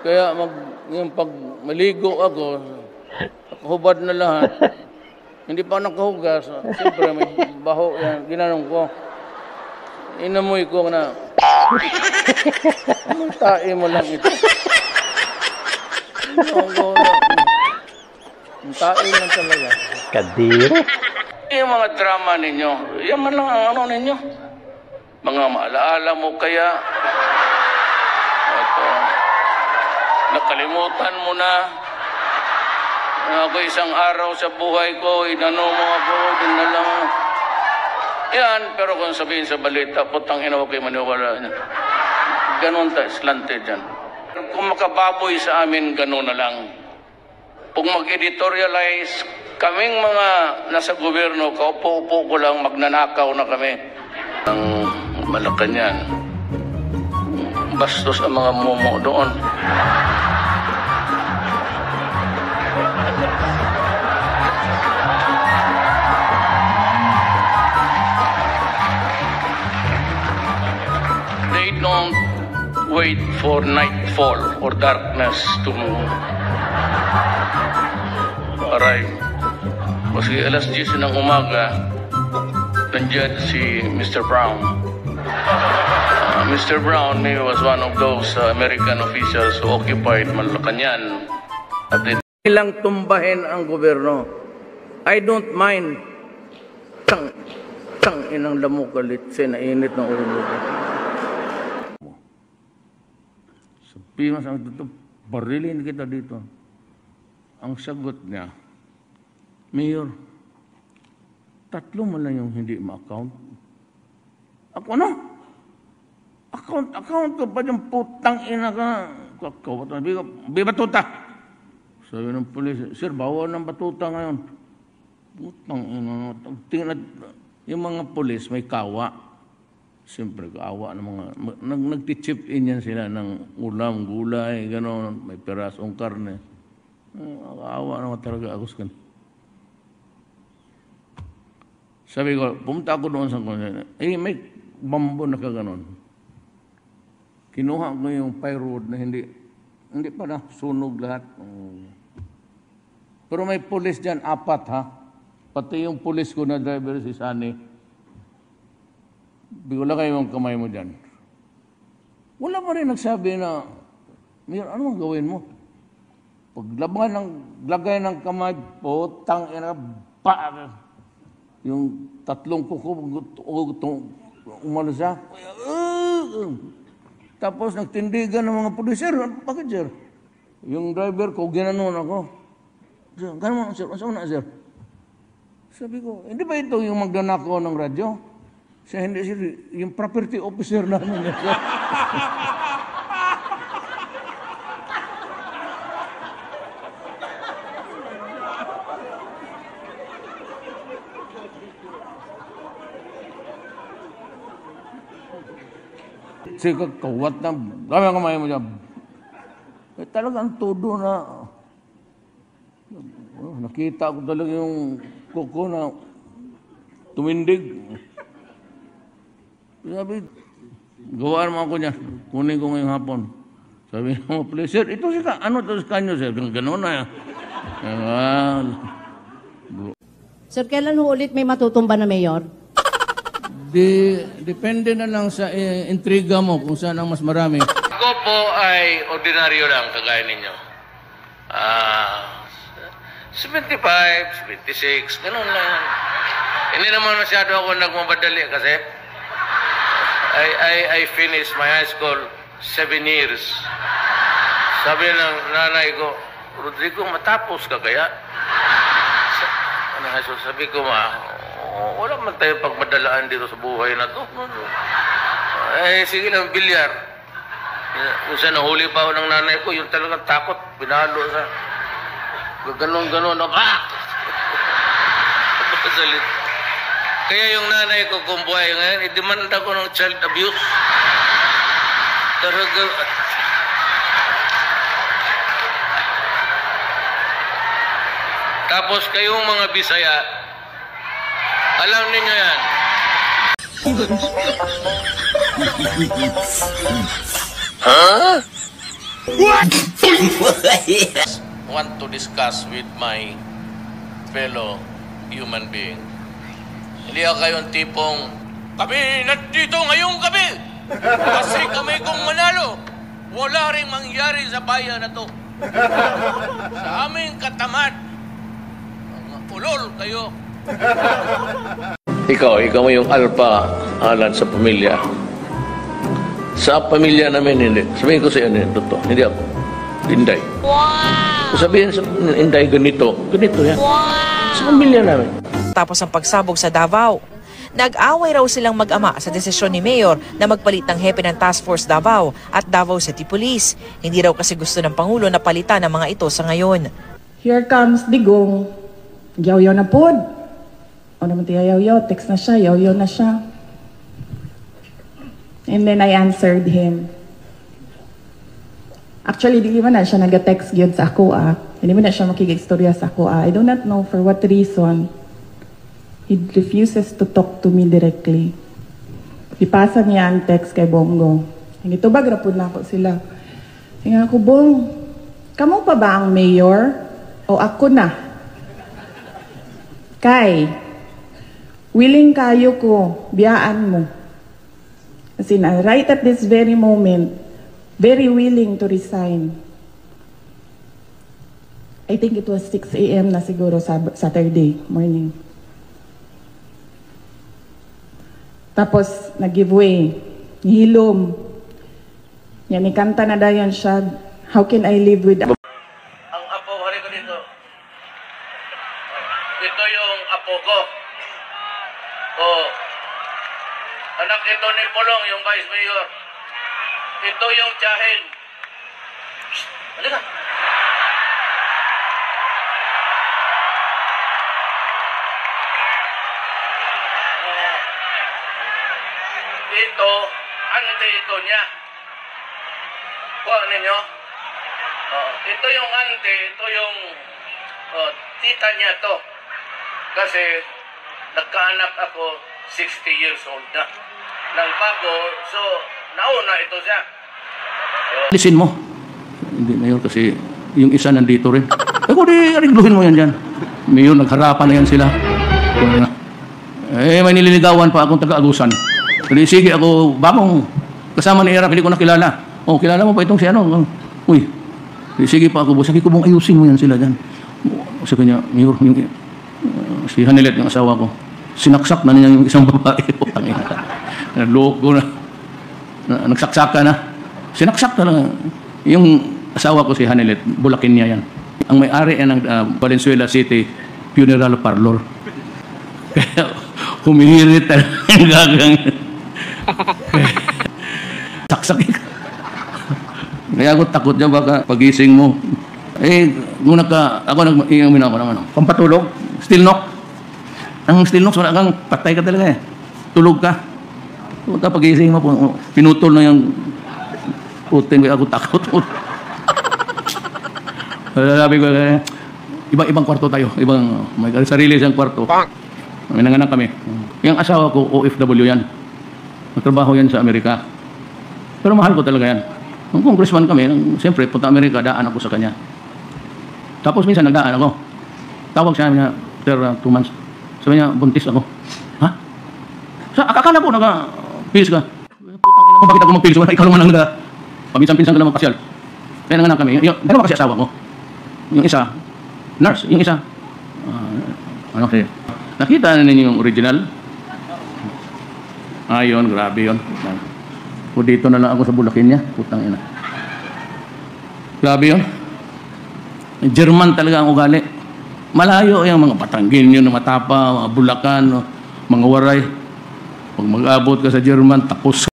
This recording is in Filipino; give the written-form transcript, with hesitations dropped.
Kaya yung pag maligo ako, nakahubad na lahat. Hindi pa nakahugas. Siyempre, may baho yan. Ginanong ko. Inamoy ko na, anong tae mo lang ito? Ang tae lang talaga. Kadiri. Yung mga drama ninyo, yan man lang ang ano ninyo. Mga maalaala mo kaya. Ito, nakalimutan mo na. Ako isang araw sa buhay ko, inano mo ako, dinala mo. Yan, pero kung sabihin sa balita, putang ina, huwag kayo maniwala. Ganon tayo, slanted yan. Kung makababoy sa amin, ganon na lang. Kung mag-editorialize, kaming mga nasa gobyerno, kaupo-upo ko lang, magnanakaw na kami. Ang Malacanang, bastos ang mga momo doon. They don't wait for nightfall or darkness to arrive. Kasi alas 10 ng umaga, nandiyan si Mr. Brown. Mr. Brown, he was one of those American officials who occupied Malacanang. At ilang tumbahin ang gobyerno. I don't mind. Tang inang lamukalit, sinainit ng ulo. Sabi mo sa ito, barilin kita dito. Ang sagot niya, Mayor, 3 mo lang yung hindi ma-account. Ako ano? Account ka pa yung putang ina ka. Kakawatan. Bi batuta. Sabi ng pulis, sir, bawal ng batuta ngayon. Putang ina. Tingnan, yung mga pulis may kawa. Siyempre, kawa ng mga, nagti-chip in yan sila ng ulam, gulay, gano'n, may perasong karne. Kawa naman talaga ako sa kanila. Sabi ko, pumunta ako doon sa kanya. May bambo na kaganon. Kinuha ko yung plywood na hindi pa na sunog lahat. Pero may pulis dyan, 4 ha. Pati yung pulis ko na driver si Sunny. Bigla kayo yung kamay mo dyan. Wala pa rin nagsabi na, Mayor, ano ang gawin mo? Paglagay ng kamay, putang ina, yung 3 kuko, umalo siya. Tapos nagtindigan ng mga pulis, sir, bakit sir? Yung driver ko, ginanon ako. Sir, gano'n sir, saan na sir? Sabi ko, hindi ba ito yung magnanakaw ng radyo? Siya, hindi sir, yung property officer namin. Sige, kawat na, dami ang kamay mo dyan. Talagang todo na, nakita ko talaga yung kuko na tumindig. Sabi, gawaan mo ako niya, kunin ko ngayong hapon. Sabi ng mga police, sir, ito siya, ano ito sa kanyo, sir? Gano'n na yan. Sir, kailan ho ulit may matutumba na mayor? Depende na lang sa intriga mo kung saan ang mas marami. Ako po ay ordinaryo lang, kagaya ninyo. 75, 76, ganun lang. Hindi naman masyado ako nagmamadali kasi I finished my high school 7 years. Sabi ng nanay ko, Rodrigo, matapos ka kaya? Sabi ko, wala man tayo pagmadalaan dito sa buhay na to. Sige lang, bilyar. Kung saan nahuli pa ako ng nanay ko, yung talagang takot, pinalo sa ganon-ganon. Kaya yung nanay ko kung buhay ngayon, i-demand ako ng child abuse. Talaga. Tapos kayong mga Bisaya, alam ninyo yan. Want to discuss with my fellow human being. Hindi ako kayong tipong, kami nandito ngayong gabi kasi kami kung manalo, wala rin mangyari sa bayan na to. Sa aming katamad, mga ulol kayo. Ikaw mo yung alpha alat sa pamilya. Sa pamilya namin, hindi. Sabihin ko sa iyo, totoo. Hindi ako. Inday. Wow! Sabihin sa Inday, ganito yan. Wow! Sa pamilya namin. Tapos ang pagsabog sa Davao. Nag-away raw silang mag-ama sa desisyon ni Mayor na magpalit ng hepe ng Task Force Davao at Davao City Police. Hindi raw kasi gusto ng Pangulo na palitan ang mga ito sa ngayon. Here comes Digong. Yaw-yaw na pod. O naman tiya yaw-yaw, text na siya, yaw-yaw na siya. And then I answered him. Actually, di man na siya nag-text yun sa ako Hindi man na siya makikistorya sa ako I do not know for what reason. He refuses to talk to me directly. Ipasa niya ang text kay Bongo. Hindi to ba, grapod na ako sila. Tingnan ko, Bong, kamo pa ba ang mayor? O ako na? Kay, willing kayo ko, biyaan mo. As in, right at this very moment, very willing to resign. I think it was 6 a.m. na siguro Saturday morning. Tapos, nag-giveaway. Nihilom. Yan, ikanta na dayon siya. How can I live with... Ang apo, hari ko dito. Ito yung apo ko. Anak ito ni Pulong, yung Vice Mayor. Ito yung tiyahin. Halika. Ito, ante ito niya. Kuha ninyo. Ito yung ante, ito yung tita niya to. Kasi nagkaanak ako 60 years old na. Nang bago, so nauna ito siya. Alisin mo. Hindi, Mayor, kasi yung isa nandito rin. Ako di, arigluhin mo yan dyan. Mayor, nagharapan na yan sila. May nililigawan pa akong taga-Agusan. Jadi sige ako, bamong kasama ni Erap, hindi ko nakilala. Oh, kilala mo pa itong si ano? Uy, sige pa ako, sabi ko mong ayusin mo yan sila dyan. Sabi niya, Mayor, si Hanilet, yung asawa ko, sinaksak na niya yung isang babae. Naloko na. Nagsaksaka na. Sinaksak na lang. Yung asawa ko si Hanilet, Bulakin niya yan. Ang may-ari yan ng Valenzuela City Funeral Parlor. Kaya humihirit ang gagang. Saksakin. Kaya ako takot dyan, baka pagising mo. Kung ako nag-iyamin ako naman. Pampatulog, still knock. Ang still knock, wala kang patay ka talaga eh. Tulog ka. Pagka pagising mo, pinutol na yung putin, kaya ako takot. Sabi ko, ibang kwarto tayo. May sarili siyang kwarto. May nanganak kami. Yung asawa ko, OFW yan. Magtrabaho yan sa Amerika. Pero mahal ko talaga yan. Nung congressman kami, siyempre, punta Amerika, daan ako sa kanya. Tapos minsan nagdaan ako. Tawag siya niya, after 2 months. Sabi niya, buntis ako. Ha? Akala ko, nag-pills ka. Putang ina mo, bakit ako mag-pills? Ikaw naman ang paminsan-pinsan ka lang magpasyal. Kaya nanganak kami. Dalawa kasi asawa ko. Yung isa, nurse. Yung isa, nakita na ninyo yung original? Yun, grabe yun. O dito na lang ako sa Bulakin niya. Putang ina. Grabe yun. German talaga ang ugali. Malayo yung mga Batanggin yun, matapa, mga Bulacan, mga Waray. Pag mag-abot ka sa German, tapos